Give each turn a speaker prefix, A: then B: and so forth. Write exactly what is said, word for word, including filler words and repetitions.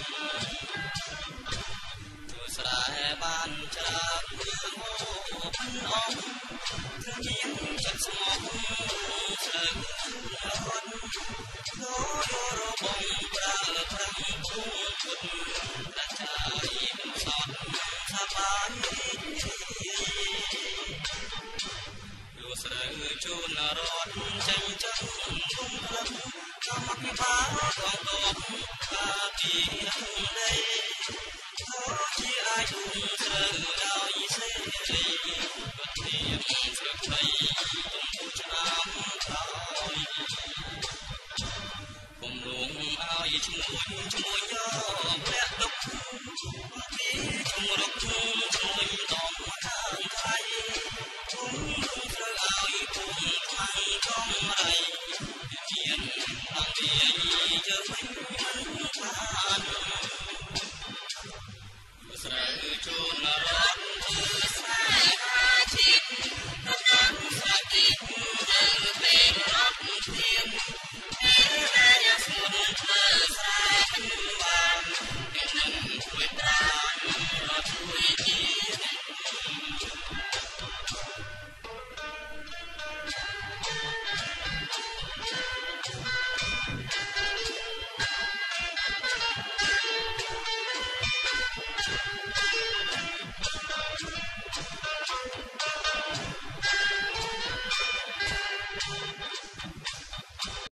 A: ស្រែបានច្រើនរឿងអូផនអងគ្មានចិត្តស្មោះស្លើរត់លោរបងប្រើប្រាំងពុំពុតតែចាយមិនសត់ថាបានយោស្រូវជូនរត់ចេញចឹងគុំព្រឹកតាមពិបាកបងតបកាពីដីជាអាចគុំត្រូវដោយសេរីក៏ទៀមស្លឹកដីទំពុឆ្នាំហើយគុំលងឲ្យឈ្មោះឈ្មោះយកព្រះទុកពីជំរុកឈ្មោះ